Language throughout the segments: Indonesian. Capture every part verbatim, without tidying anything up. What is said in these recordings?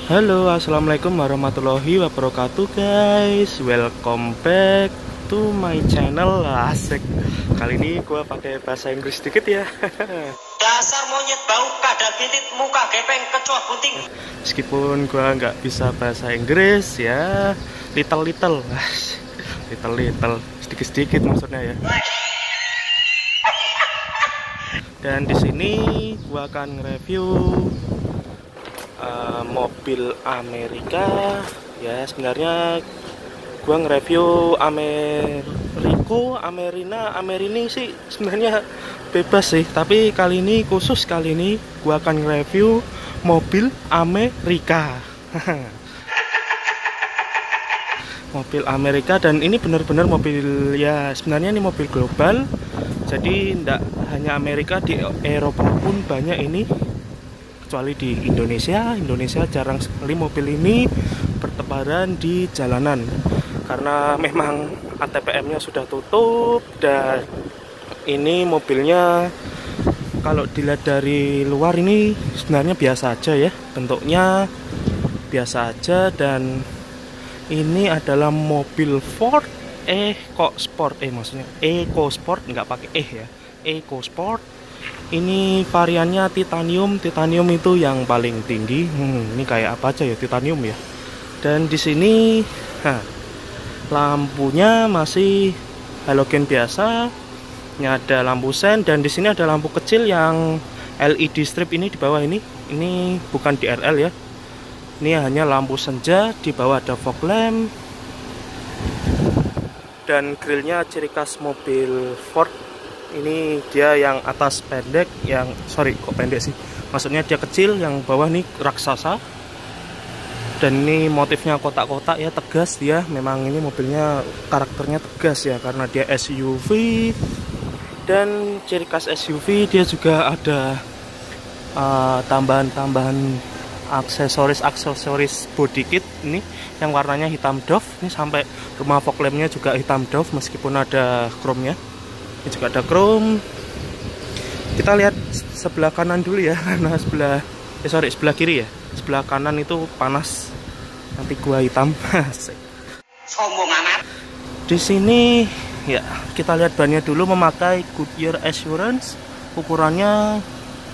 Halo, assalamualaikum warahmatullahi wabarakatuh guys. Welcome back to my channel. Asik. Kali ini gua pakai bahasa Inggris dikit ya. Dasar monyet bau kadal bintit muka gepeng kecoa bunting. Meskipun gua nggak bisa bahasa Inggris ya, little little, little little, sedikit sedikit maksudnya ya. Dan di sini gua akan review Uh, mobil Amerika ya. Sebenarnya gua nge-review Ameriko, Amerina, Amerini sih sebenarnya bebas sih, tapi kali ini khusus kali ini gua akan nge-review mobil Amerika. Mobil Amerika, dan ini benar-benar mobil ya, sebenarnya ini mobil global. Jadi tidak hanya Amerika, di Eropa pun banyak ini. Kecuali di Indonesia, Indonesia jarang sekali mobil ini bertebaran di jalanan karena memang A T P M-nya sudah tutup. Dan ini mobilnya kalau dilihat dari luar ini sebenarnya biasa aja ya, bentuknya biasa aja. Dan ini adalah mobil Ford EcoSport, eh maksudnya EcoSport, nggak pakai eh ya, EcoSport. Ini variannya titanium. Titanium itu yang paling tinggi. Hmm, ini kayak apa aja ya titanium ya. Dan di sini, nah, lampunya masih halogen biasa. Ini ada lampu sen, dan di sini ada lampu kecil yang L E D strip ini di bawah ini. Ini bukan D R L ya. Ini hanya lampu senja. Di bawah ada fog lamp. Dan grillnya ciri khas mobil Ford. Ini dia yang atas pendek, yang sorry kok pendek sih, maksudnya dia kecil, yang bawah nih raksasa. Dan ini motifnya kotak-kotak ya, tegas dia. Memang ini mobilnya karakternya tegas ya, karena dia S U V. Dan ciri khas S U V dia juga ada tambahan-tambahan uh, aksesoris-aksesoris body kit ini yang warnanya hitam doff. Ini sampai rumah fog lampnya juga hitam doff meskipun ada chrome-nya. Ini juga ada chrome. Kita lihat sebelah kanan dulu ya, karena sebelah eh sorry sebelah kiri ya. Sebelah kanan itu panas, nanti gua hitam. Sombong amat. Di sini ya, kita lihat bannya dulu. Memakai Goodyear Assurance, ukurannya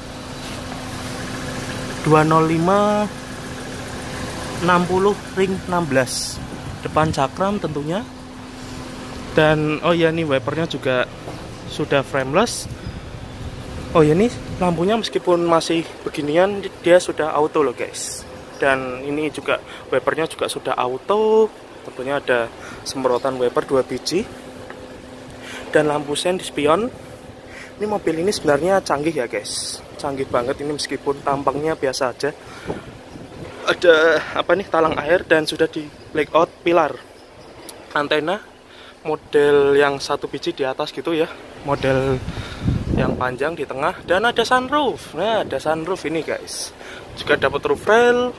dua nol lima enam puluh ring enam belas. Depan cakram tentunya. Dan oh ya, nih wipernya juga sudah frameless. Oh ya, nih lampunya meskipun masih beginian dia sudah auto loh guys. Dan ini juga wipernya juga sudah auto. Tentunya ada semprotan wiper dua biji. Dan lampu sen di spion. Ini mobil ini sebenarnya canggih ya guys. Canggih banget ini meskipun tampangnya biasa aja. Ada apa nih, talang air, dan sudah di blackout pilar. Antena model yang satu biji di atas gitu ya, model yang panjang di tengah. Dan ada sunroof. Nah, ada sunroof ini guys. Juga dapat roof rail.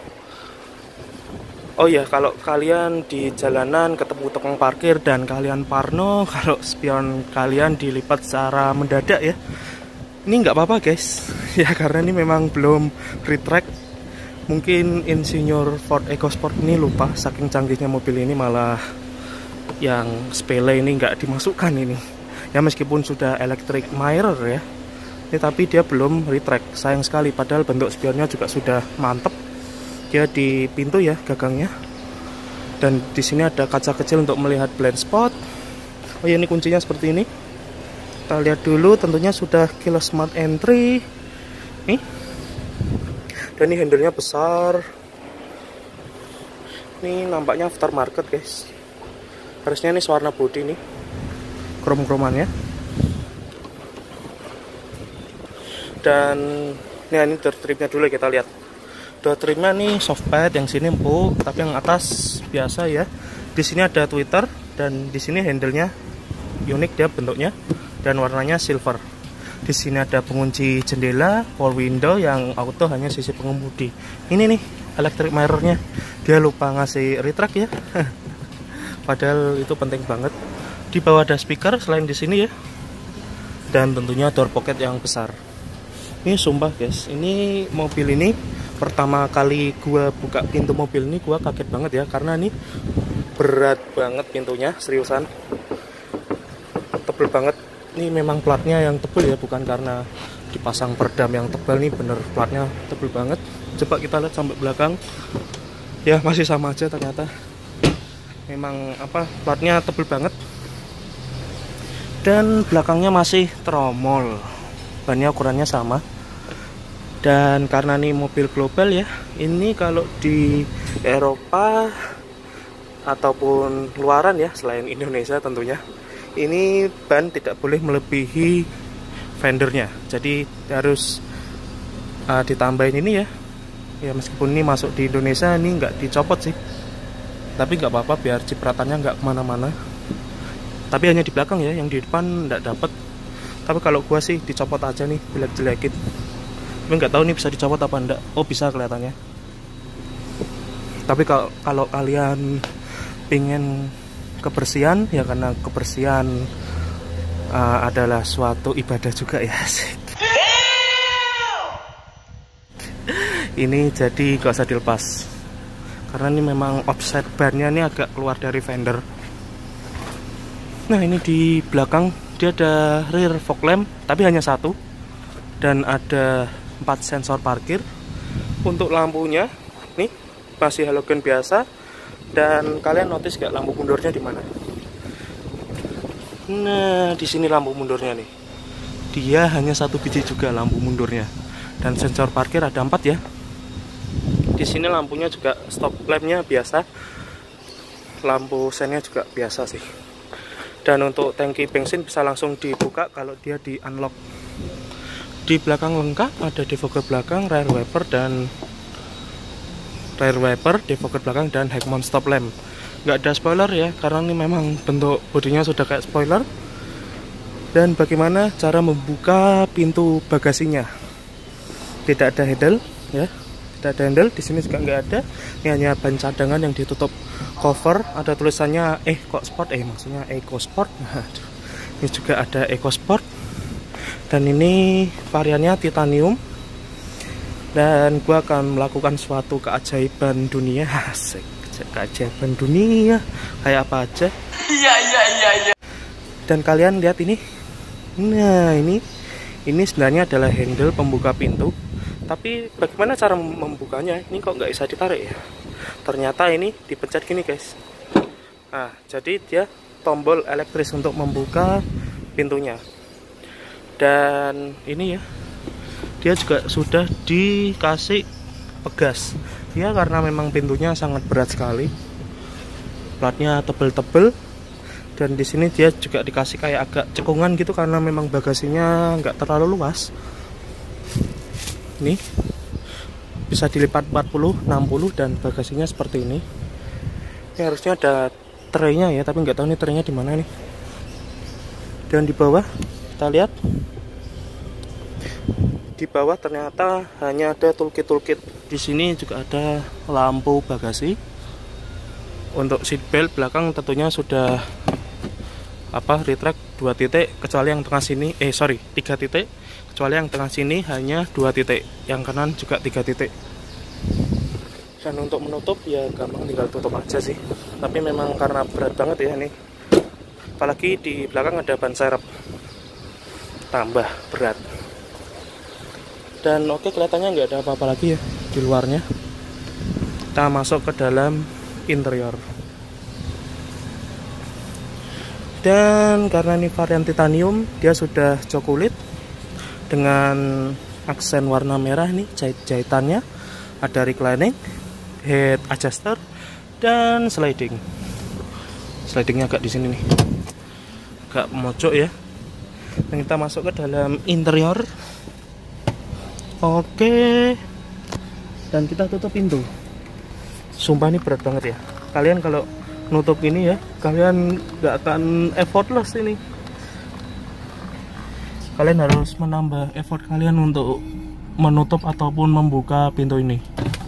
Oh ya, kalau kalian di jalanan ketemu tukang parkir dan kalian parno kalau spion kalian dilipat secara mendadak ya, ini nggak apa-apa guys. Ya karena ini memang belum retract. Mungkin insinyur Ford EcoSport ini lupa, saking canggihnya mobil ini malah yang sepele ini nggak dimasukkan ini ya, meskipun sudah electric mirror ya ini, tapi dia belum retract. Sayang sekali, padahal bentuk spionnya juga sudah mantep dia di pintu ya, gagangnya. Dan di sini ada kaca kecil untuk melihat blind spot. Oh ya, ini kuncinya seperti ini. Kita lihat dulu, tentunya sudah keyless smart entry nih. Dan ini handle-nya besar. Ini nampaknya aftermarket guys. Harusnya ini warna bodi nih, krom-kromannya. Dan ini, ini door trimnya dulu kita lihat. Door trimnya nih soft pad, yang sini empuk, tapi yang atas biasa ya. Di sini ada tweeter, dan di sini handle-nya unik dia bentuknya, dan warnanya silver. Di sini ada pengunci jendela, power window yang auto hanya sisi pengemudi. Ini nih electric mirror-nya, dia lupa ngasih retract ya. Padahal itu penting banget. Di bawah ada speaker selain di sini ya. Dan tentunya door pocket yang besar. Ini sumpah guys, ini mobil ini pertama kali gua buka pintu mobil ini gua kaget banget ya, karena ini berat banget pintunya, seriusan tebel banget. Ini memang platnya yang tebel ya, bukan karena dipasang peredam yang tebal. Nih bener platnya tebel banget. Coba kita lihat sampai belakang ya, masih sama aja ternyata. Memang apa, platnya tebel banget. Dan belakangnya masih tromol, bannya ukurannya sama. Dan karena ini mobil global ya, ini kalau di Eropa ataupun luaran ya, selain Indonesia tentunya, ini ban tidak boleh melebihi fendernya. Jadi harus uh, ditambahin ini ya. Ya meskipun ini masuk di Indonesia ini nggak dicopot sih, tapi nggak apa-apa biar cipratannya nggak kemana-mana. Tapi hanya di belakang ya, yang di depan nggak dapet. Tapi kalau gua sih dicopot aja nih, jelek-jelekin. Tapi nggak tahu nih bisa dicopot apa enggak. Oh bisa kelihatannya. Tapi kalau kalau kalian pengen kebersihan ya, karena kebersihan uh, adalah suatu ibadah juga ya. Ini jadi gak usah dilepas, karena ini memang offset bannya ini agak keluar dari fender. Nah ini di belakang dia ada rear fog lamp, tapi hanya satu, dan ada empat sensor parkir. Untuk lampunya nih masih halogen biasa. Dan kalian notice gak lampu mundurnya di mana? Nah di sini lampu mundurnya nih, dia hanya satu biji juga lampu mundurnya. Dan sensor parkir ada empat ya. Di sini lampunya juga stop lampnya biasa, lampu sennya juga biasa sih. Dan untuk tangki bensin bisa langsung dibuka kalau dia di unlock. Di belakang lengkap, ada defogger belakang, rear wiper dan rear wiper, defogger belakang dan head mount stop lamp. Nggak ada spoiler ya, karena ini memang bentuk bodinya sudah kayak spoiler. Dan bagaimana cara membuka pintu bagasinya? Tidak ada handle ya, tidak ada handle. Di sini juga nggak ada. Ini hanya ban cadangan yang ditutup cover. Ada tulisannya eh kok sport, eh maksudnya Eco Sport. Nah, ini juga ada Eco Sport. Dan ini variannya titanium. Dan gua akan melakukan suatu keajaiban dunia. Asik, keajaiban dunia kayak apa aja. Iya iya iya iya. Dan kalian lihat ini. Nah, ini ini sebenarnya adalah handle pembuka pintu. Tapi bagaimana cara membukanya? Ini kok nggak bisa ditarik ya? Ternyata ini dipencet gini guys. Nah, jadi dia tombol elektris untuk membuka pintunya. Dan ini ya, dia juga sudah dikasih pegas ya, karena memang pintunya sangat berat sekali, platnya tebel-tebel. Dan di sini dia juga dikasih kayak agak cekungan gitu, karena memang bagasinya nggak terlalu luas. Nih bisa dilipat empat puluh, enam puluh, dan bagasinya seperti ini. Ini harusnya ada traynya ya, tapi nggak tahu nih traynya di mana nih. Dan di bawah kita lihat, di bawah ternyata hanya ada toolkit-toolkit. Di sini juga ada lampu bagasi. Untuk seat belt belakang tentunya sudah apa retract dua titik, kecuali yang tengah sini eh sorry tiga titik, kecuali yang tengah sini hanya dua titik, yang kanan juga tiga titik. Dan untuk menutup ya gampang, tinggal tutup aja sih. Tapi memang karena berat banget ya nih, apalagi di belakang ada ban serep, tambah berat. Dan oke, kelihatannya nggak ada apa-apa lagi ya di luarnya. Kita masuk ke dalam interior. Dan karena ini varian titanium, dia sudah cokulit dengan aksen warna merah nih jahit-jahitannya. Ada reclining, head adjuster, dan sliding. Slidingnya agak di sini nih, agak mojok ya. Dan kita masuk ke dalam interior. Oke, dan kita tutup pintu. Sumpah ini berat banget ya. Kalian kalau nutup ini ya, kalian gak akan effortless ini. Kalian harus menambah effort kalian untuk menutup ataupun membuka pintu ini.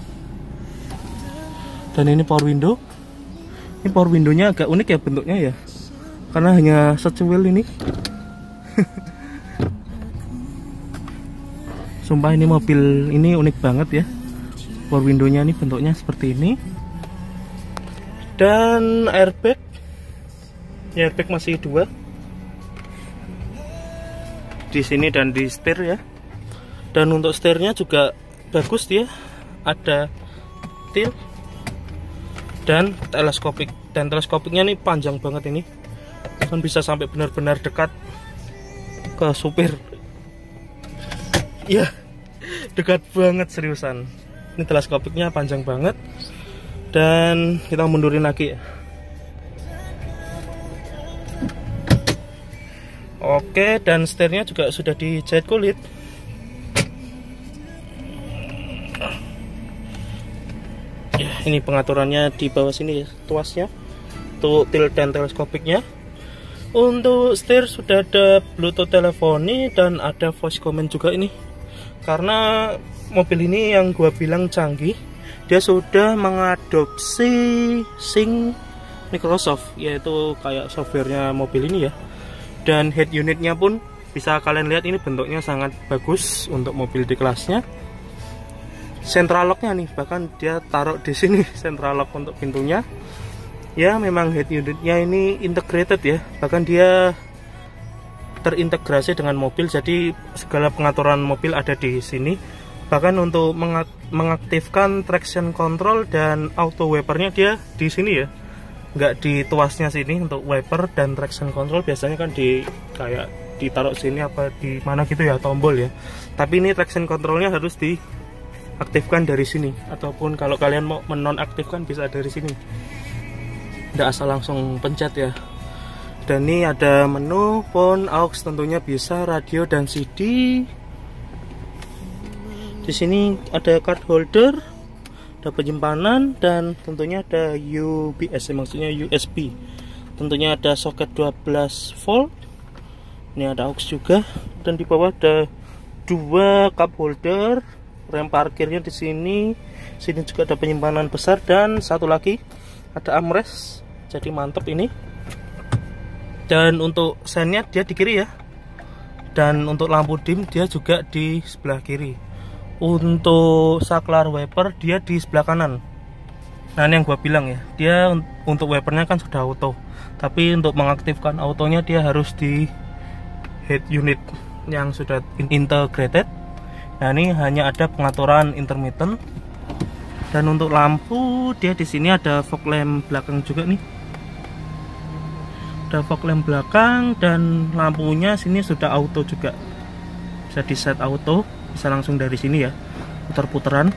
Dan ini power window. Ini power windownya agak unik ya bentuknya ya, karena hanya secuil ini. Sumpah ini mobil ini unik banget ya. Power window-nya ini bentuknya seperti ini. Dan airbag, airbag masih dua di sini dan di setir ya. Dan untuk setirnya juga bagus, dia ada tilt dan teleskopik, dan teleskopiknya ini panjang banget, ini kan bisa sampai benar-benar dekat ke supir ya, dekat banget seriusan. Ini teleskopiknya panjang banget. Dan kita mundurin lagi ya. Oke, dan setirnya juga sudah dijahit kulit. Ya, ini pengaturannya di bawah sini ya, tuasnya, untuk tilt dan teleskopiknya. Untuk setir sudah ada Bluetooth teleponi dan ada voice command juga ini. Karena mobil ini yang gua bilang canggih, dia sudah mengadopsi Sync Microsoft, yaitu kayak softwarenya mobil ini ya. Dan head unitnya pun bisa kalian lihat, ini bentuknya sangat bagus untuk mobil di kelasnya. Central locknya nih, bahkan dia taruh di sini central lock untuk pintunya. Ya, memang head unitnya ini integrated ya, bahkan dia terintegrasi dengan mobil, jadi segala pengaturan mobil ada di sini. Bahkan untuk mengaktifkan traction control dan auto wipernya dia di sini ya, nggak di tuasnya sini. Untuk wiper dan traction control biasanya kan di kayak ditaruh sini apa di mana gitu ya, tombol ya. Tapi ini traction controlnya harus diaktifkan dari sini, ataupun kalau kalian mau menonaktifkan bisa dari sini, nggak asal langsung pencet ya. Dan ini ada menu, phone, aux tentunya bisa, radio dan C D. Di sini ada card holder, ada penyimpanan, dan tentunya ada U B S, maksudnya U S B. Tentunya ada soket dua belas volt. Ini ada aux juga, dan di bawah ada dua cup holder, rem parkirnya di sini. Sini juga ada penyimpanan besar, dan satu lagi ada armrest. Jadi mantep ini. Dan untuk sennya dia di kiri ya. Dan untuk lampu dim dia juga di sebelah kiri. Untuk saklar wiper dia di sebelah kanan. Nah, ini yang gua bilang ya, dia untuk wipernya kan sudah auto, tapi untuk mengaktifkan autonya dia harus di head unit yang sudah integrated. Nah, ini hanya ada pengaturan intermittent. Dan untuk lampu dia di sini ada fog lamp belakang juga nih. Ada fog lamp belakang, dan lampunya sini sudah auto juga, bisa di set auto, bisa langsung dari sini ya, putar-putaran.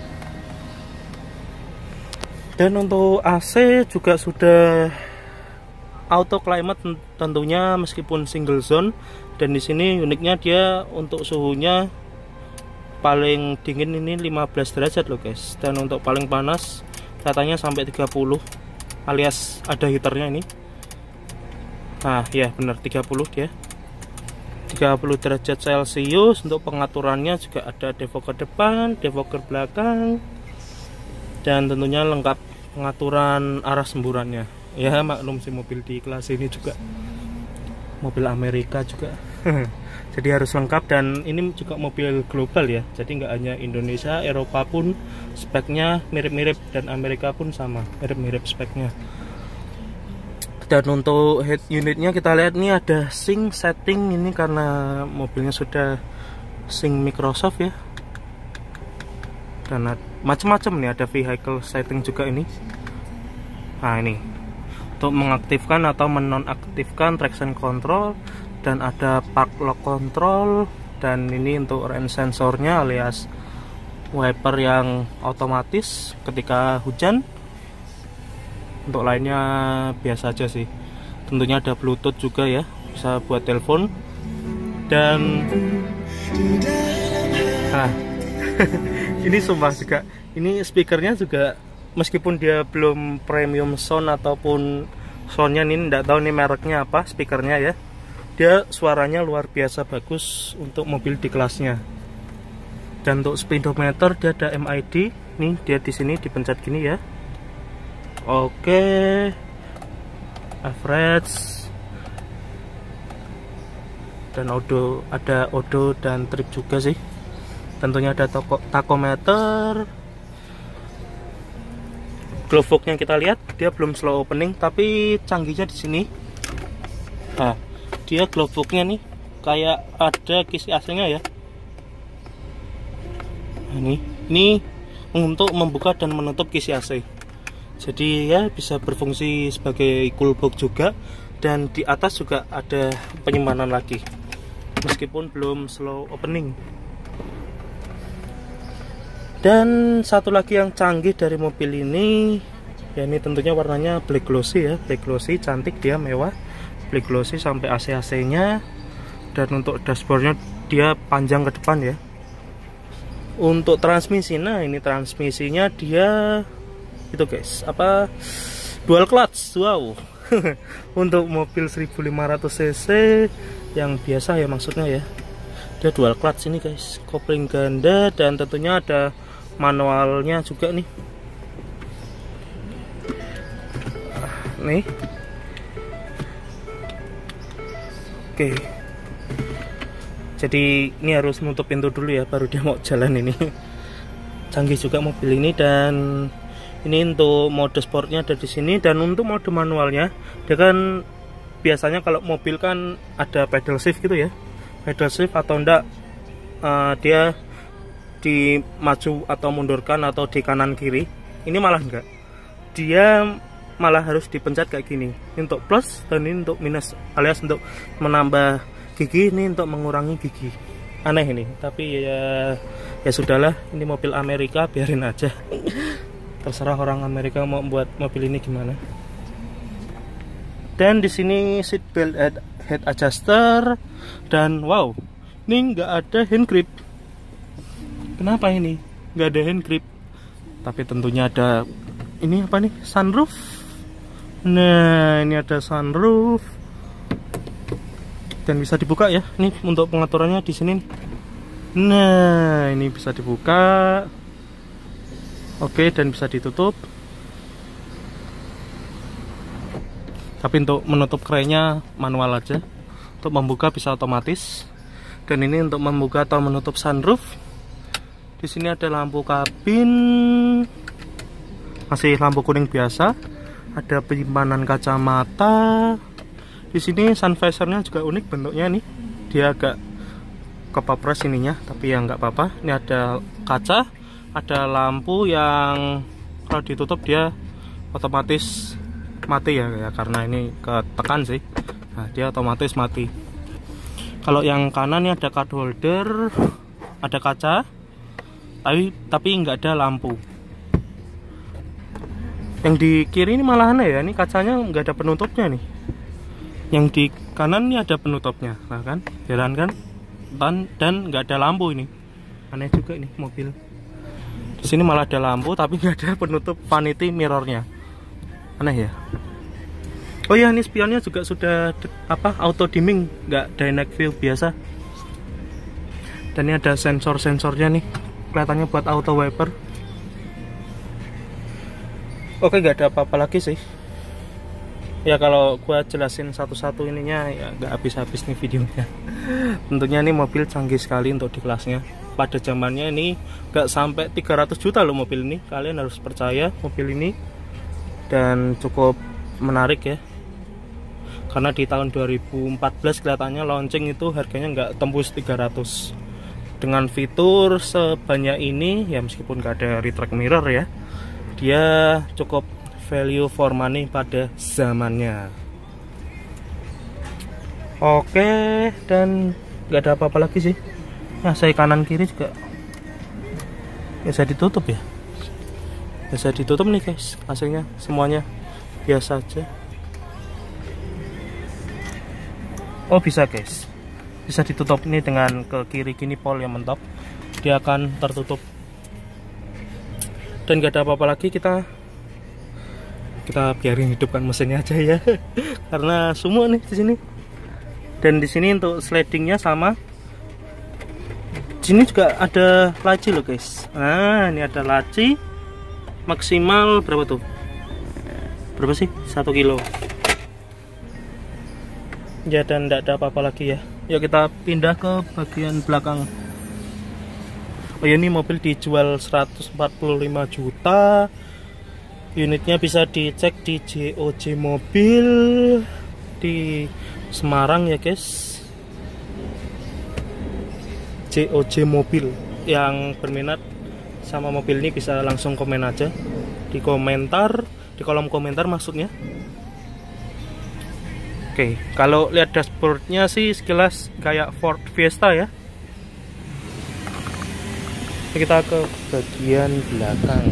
Dan untuk A C juga sudah auto climate tentunya, meskipun single zone. Dan di sini uniknya dia untuk suhunya paling dingin ini lima belas derajat loh guys, dan untuk paling panas katanya sampai tiga puluh, alias ada heaternya ini. Nah ya benar, tiga puluh dia, tiga puluh derajat celcius. Untuk pengaturannya juga ada defogger depan, defogger belakang, dan tentunya lengkap pengaturan arah semburannya. Ya maklum sih, mobil di kelas ini juga mobil Amerika juga jadi harus lengkap. Dan ini juga mobil global ya, jadi nggak hanya Indonesia, Eropa pun speknya mirip-mirip, dan Amerika pun sama, mirip-mirip speknya. Dan untuk head unitnya kita lihat nih ada sync setting, ini karena mobilnya sudah sync Microsoft ya. Dan macam-macam nih, ada vehicle setting juga ini. Nah ini untuk mengaktifkan atau menonaktifkan traction control, dan ada park lock control, dan ini untuk rain sensornya alias wiper yang otomatis ketika hujan. Untuk lainnya biasa aja sih. Tentunya ada Bluetooth juga ya, bisa buat telepon. Dan nah ini sumpah juga, ini speakernya juga, meskipun dia belum premium sound ataupun soundnya ini enggak tahu nih mereknya apa speakernya ya, dia suaranya luar biasa bagus untuk mobil di kelasnya. Dan untuk speedometer dia ada M I D, nih dia di sini dipencet gini ya. Oke, average, dan odo, ada odo dan trip juga sih. Tentunya ada toko, tachometer, glove box-nya kita lihat, dia belum slow opening, tapi canggihnya di sini. Nah, dia glove box-nya nih kayak ada kisi A C-nya ya. Nah, ini, ini untuk membuka dan menutup kisi A C. Jadi ya bisa berfungsi sebagai cool box juga, dan di atas juga ada penyimpanan lagi, meskipun belum slow opening. Dan satu lagi yang canggih dari mobil ini, ya ini tentunya warnanya black glossy ya, black glossy, cantik dia, mewah, black glossy sampai A C A C-nya. Dan untuk dashboardnya dia panjang ke depan ya. Untuk transmisi, nah ini transmisinya dia itu guys, apa, dual clutch, wow. Untuk mobil seribu lima ratus cc yang biasa ya maksudnya ya, dia dual clutch ini guys, kopling ganda, dan tentunya ada manualnya juga nih. Nih. Oke. Jadi ini harus nutup pintu dulu ya, baru dia mau jalan ini. Canggih juga mobil ini, dan ini untuk mode sportnya ada di sini, dan untuk mode manualnya dia kan biasanya kalau mobil kan ada pedal shift gitu ya, pedal shift atau enggak uh, dia di maju atau mundurkan atau di kanan kiri. Ini malah enggak, dia malah harus dipencet kayak gini, ini untuk plus dan ini untuk minus, alias untuk menambah gigi, ini untuk mengurangi gigi. Aneh ini, tapi ya ya sudahlah, ini mobil Amerika, biarin aja. Terserah orang Amerika mau buat mobil ini gimana. Dan di sini seat belt head adjuster, dan wow, ini nggak ada hand grip. Kenapa ini nggak ada hand grip? Tapi tentunya ada ini apa nih, sunroof. Nah ini ada sunroof, dan bisa dibuka ya. Ini untuk pengaturannya di sini. Nah ini bisa dibuka. Oke, dan bisa ditutup. Tapi untuk menutup kerennya manual aja. Untuk membuka bisa otomatis. Dan ini untuk membuka atau menutup sunroof. Di sini ada lampu kabin, masih lampu kuning biasa. Ada penyimpanan kacamata. Di sini sun visornya juga unik bentuknya nih. Dia agak kepapres ininya, tapi ya nggak apa-apa. Ini ada kaca, ada lampu yang kalau ditutup dia otomatis mati ya, ya karena ini ketekan sih. Nah, dia otomatis mati. Kalau yang kanan ini ada card holder, ada kaca, tapi tapi nggak ada lampu. Yang di kiri ini malah aneh ya, ini kacanya nggak ada penutupnya nih. Yang di kanan ini ada penutupnya, nah kan, heran kan? Dan dan nggak ada lampu ini, aneh juga ini mobil. Di sini malah ada lampu tapi nggak ada penutup vanity mirrornya, aneh ya. Oh ya, ini spionnya juga sudah apa, auto dimming, nggak dynamic view biasa. Dan ini ada sensor-sensornya nih, kelihatannya buat auto wiper. Oke, nggak ada apa-apa lagi sih. Ya kalau gua jelasin satu-satu ininya ya nggak habis-habis nih videonya. Tentunya ini mobil canggih sekali untuk di kelasnya. Pada zamannya ini nggak sampai tiga ratus juta loh mobil ini. Kalian harus percaya mobil ini, dan cukup menarik ya. Karena di tahun dua ribu empat belas kelihatannya launching itu harganya nggak tembus tiga ratus. Dengan fitur sebanyak ini ya, meskipun nggak ada retract mirror ya, dia cukup value for money pada zamannya. Oke, dan nggak ada apa-apa lagi sih. Nah, saya kanan kiri juga bisa ditutup ya. Bisa ditutup nih guys, hasilnya semuanya biasa aja. Oh bisa guys, bisa ditutup ini dengan ke kiri gini, pol yang mentok, dia akan tertutup. Dan gak ada apa-apa lagi, kita kita biarin hidupkan mesinnya aja ya. Karena semua nih di sini. Dan di sini untuk slidingnya sama. Di sini juga ada laci loh guys. Nah ini ada laci maksimal berapa tuh? Berapa sih? Satu kilo. Ya, dan tidak ada apa-apa lagi ya. Yuk kita pindah ke bagian belakang. Oh ya, ini mobil dijual seratus empat puluh lima juta. Unitnya bisa dicek di J O J Mobil di Semarang ya guys. J O J Mobil. Yang berminat sama mobil ini bisa langsung komen aja di komentar, di kolom komentar maksudnya. Oke, kalau lihat dashboardnya sih sekilas kayak Ford Fiesta ya. Kita ke bagian belakang.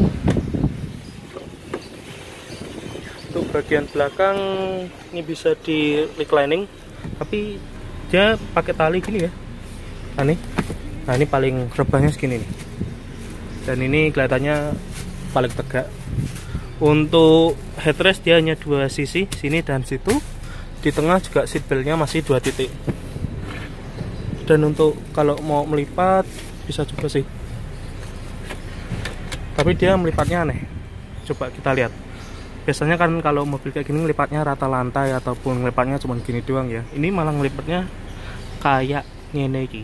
Untuk bagian belakang ini bisa di reclining, tapi dia pakai tali gini ya. Nah ini, nah ini paling rebahnya segini nih. Dan ini kelihatannya paling tegak. Untuk headrest dia hanya dua sisi, sini dan situ. Di tengah juga seatbeltnya masih dua titik. Dan untuk kalau mau melipat bisa juga sih, tapi dia melipatnya aneh. Coba kita lihat. Biasanya kan kalau mobil kayak gini melipatnya rata lantai ataupun melipatnya cuma gini doang ya. Ini malah melipatnya kayak ngene iki.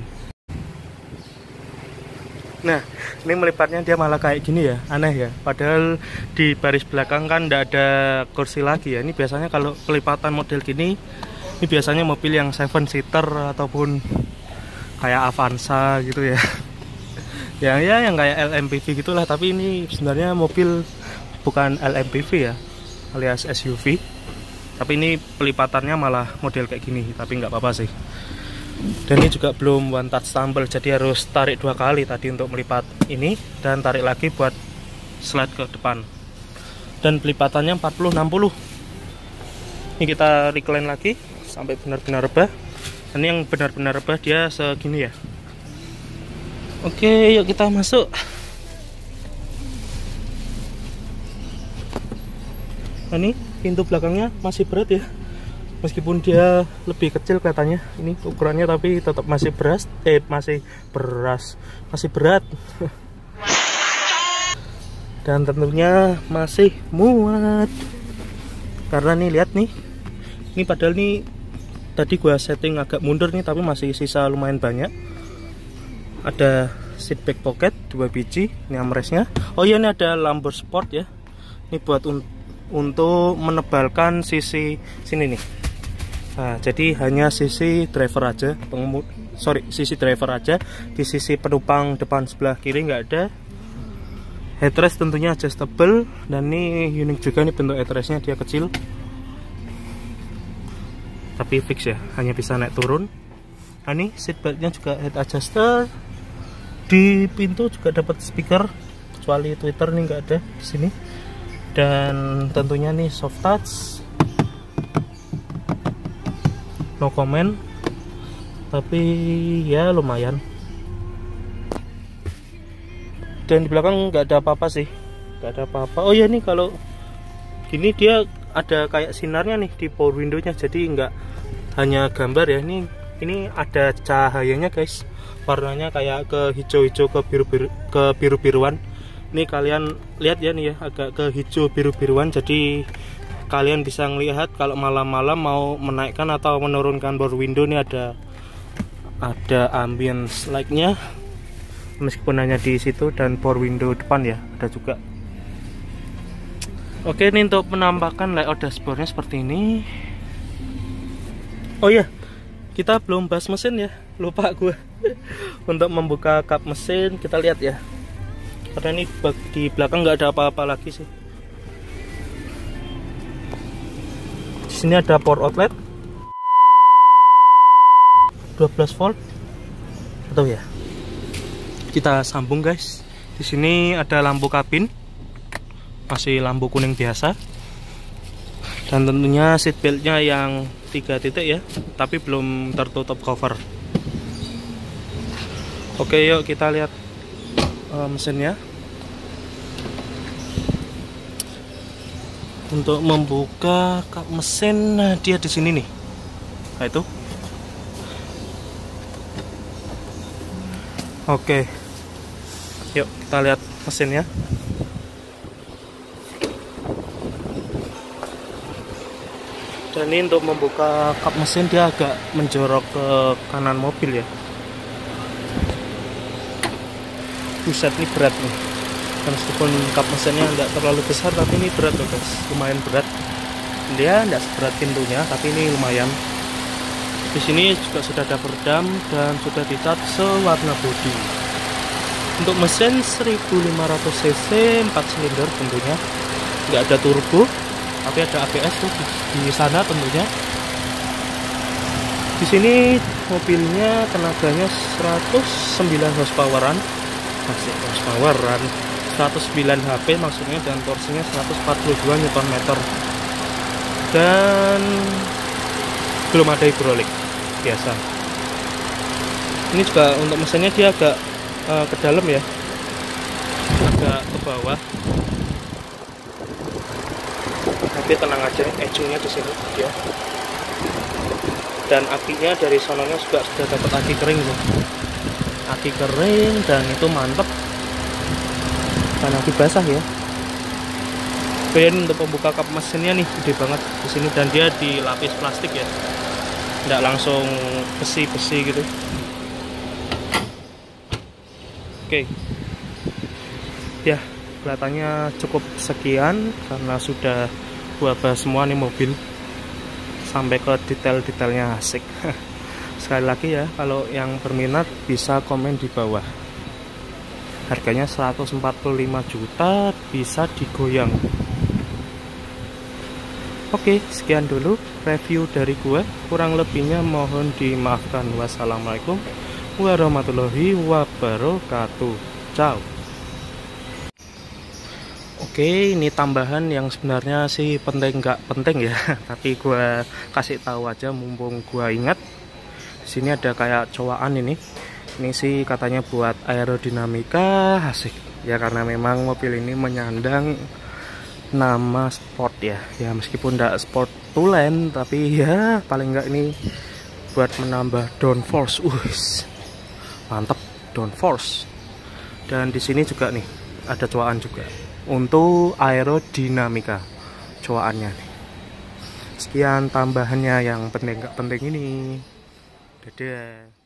Nah, ini melipatnya dia malah kayak gini ya, aneh ya. Padahal di baris belakang kan tidak ada kursi lagi ya. Ini biasanya kalau pelipatan model gini, ini biasanya mobil yang seven seater ataupun kayak Avanza gitu ya. Yang ya yang kayak L M P V gitulah. Tapi ini sebenarnya mobil bukan L M P V ya, alias S U V. Tapi ini pelipatannya malah model kayak gini. Tapi nggak apa-apa sih. Dan ini juga belum one touch tumble, jadi harus tarik dua kali tadi untuk melipat ini dan tarik lagi buat slide ke depan. Dan pelipatannya empat puluh enam puluh. Ini kita recline lagi sampai benar-benar rebah. Ini yang benar-benar rebah dia segini ya. Oke, yuk kita masuk. Nah, ini pintu belakangnya masih berat ya. Meskipun dia lebih kecil kelihatannya ini ukurannya, tapi tetap masih beras, eh masih beras, masih berat. Dan tentunya masih muat. Karena nih lihat nih, ini padahal nih tadi gua setting agak mundur nih, tapi masih sisa lumayan banyak. Ada seat back pocket dua biji, ini armrestnya. Oh iya, ini ada lumbar sport ya. Ini buat un untuk menebalkan sisi sini nih. Nah, jadi hanya sisi driver aja, pengemudi, sorry, sisi driver aja. Di sisi penumpang depan sebelah kiri nggak ada. Headrest tentunya adjustable, dan ini unik juga nih bentuk headrestnya, dia kecil. Tapi fix ya, hanya bisa naik turun. Nah, ini seatbeltnya juga head adjuster. Di pintu juga dapat speaker, kecuali Twitter nih nggak ada di sini. Dan tentunya nih soft touch. No comment, tapi ya lumayan. Dan di belakang nggak ada apa-apa sih, nggak ada apa-apa. Oh ya, nih kalau gini dia ada kayak sinarnya nih di power window-nya, jadi nggak hanya gambar ya. Ini ini ada cahayanya guys, warnanya kayak ke hijau-hijau ke biru-biru ke biru-biruan. Ini kalian lihat ya nih ya, agak ke hijau biru-biruan, jadi kalian bisa melihat kalau malam-malam mau menaikkan atau menurunkan power window. Ini ada ada ambience light-nya meskipun hanya di situ, dan power window depan ya ada juga. Oke, ini untuk penampakan layout dashboardnya seperti ini. Oh ya, kita belum bahas mesin ya, lupa gue. Untuk membuka kap mesin kita lihat ya, karena ini di belakang nggak ada apa-apa lagi sih. Di sini ada power outlet dua belas volt atau ya. Kita sambung guys. Di sini ada lampu kabin, masih lampu kuning biasa. Dan tentunya seatbeltnya yang tiga titik ya, tapi belum tertutup cover. Oke, yuk kita lihat uh, mesinnya. Untuk membuka kap mesin, nah dia di sini nih. Nah itu. Oke. Yuk kita lihat mesinnya. Dan ini untuk membuka kap mesin dia agak menjorok ke kanan mobil ya. Buset, ini berat nih. meskipun kap mesinnya nggak terlalu besar, tapi ini berat loh guys, lumayan berat. Dia nggak seberat pintunya, tapi ini lumayan. Di sini juga sudah ada peredam dan sudah dicat sewarna bodi. Untuk mesin seribu lima ratus cc, empat silinder tentunya, nggak ada turbo, tapi ada A B S tuh di, di sana tentunya. Di sini mobilnya tenaganya seratus sembilan horsepoweran, masih horsepoweran, seratus sembilan H P maksudnya, dan torsinya seratus empat puluh dua newton meter. Dan belum ada hidrolik biasa. Ini juga untuk mesinnya dia agak uh, ke dalam ya, agak ke bawah. Tapi tenang aja, ejungnya di sini dia. Dan akinya dari sononya juga sudah dapat aki kering tuh. Aki kering dan itu mantep. Dan aki basah ya. Kemudian untuk pembuka kap mesinnya nih gede banget di sini, dan dia dilapis plastik ya, nggak langsung besi-besi gitu. Oke, ya kelihatannya cukup sekian karena sudah gua bahas semua nih mobil sampai ke detail-detailnya, asik. Sekali lagi ya, kalau yang berminat bisa komen di bawah. Harganya seratus empat puluh lima juta, bisa digoyang. Oke, sekian dulu review dari gue. Kurang lebihnya mohon dimaafkan. Wassalamualaikum warahmatullahi wabarakatuh. Ciao. Oke, ini tambahan yang sebenarnya sih penting nggak penting ya, tapi gue kasih tahu aja mumpung gue ingat. Di sini ada kayak cowakan ini. Ini sih katanya buat aerodinamika, asik. Ya karena memang mobil ini menyandang nama sport ya, ya meskipun tidak sport tulen, tapi ya paling enggak ini buat menambah downforce. Uis, mantap downforce. Dan di sini juga nih ada cowakan juga untuk aerodinamika cowakannya nih. Sekian tambahannya yang penting nggak penting ini. Dadah.